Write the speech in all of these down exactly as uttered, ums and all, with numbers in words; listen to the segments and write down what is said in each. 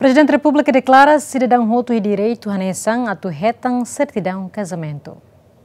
Presidente da República declara cidadão roto e direito a nação a retang certidão casamento.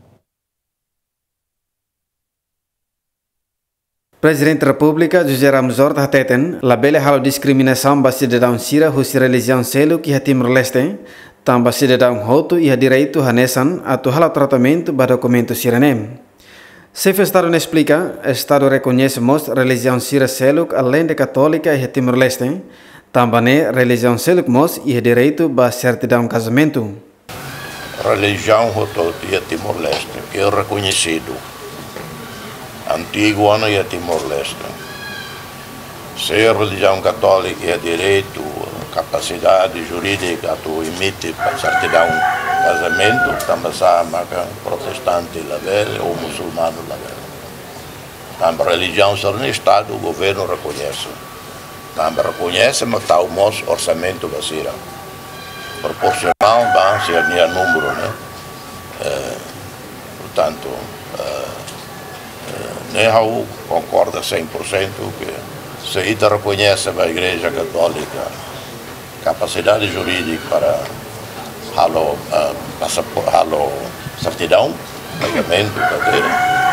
Presidente da República José Ramos Horta hateten labele halo discriminação ba cidadão sira husi religião selo que Timor-Leste tamba cidadão roto e a direito a nação a halo tratamento ba documento siranem. Se o Estado não explica, o Estado reconhece most religião sira selo além de católica e Timor-Leste também religião selo most e direito ba certidão casamento. Religião roto e Timor-Leste que é reconhecido antigo ano e Timor-Leste. Se a religião católica é direito, capacidade jurídica to emite para certidão casamento, também sama protestante lavel ou muçulmano lavel. Também religião ser no Estado, o governo reconhece. Também reconhece, mas está o nosso orçamento basira. Proporcional, vai ser o número, né? Eh, portanto, eh, Nehau concorda cem por cento que se ita reconhece a Igreja Católica capacidade jurídica para halo uh, passaporte, halo certidão, pagamento, cadeira,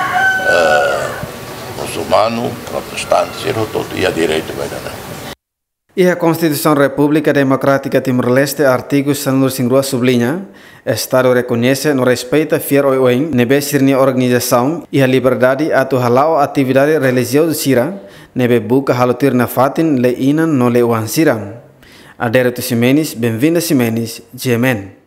uh, muçulmano, protestante, todo e a direito vai dar. E a Constituição República Democrática Timor-Leste, artigo cento e sublinha, o Estado reconhece no respeita fiel o em nebe sirni organização e a liberdade a tu halau atividade religiosa sira, nebe buka halutir na fatin le inan no le uan sira. Adero tu Simenis, bem-vinda Simenis, Jemen.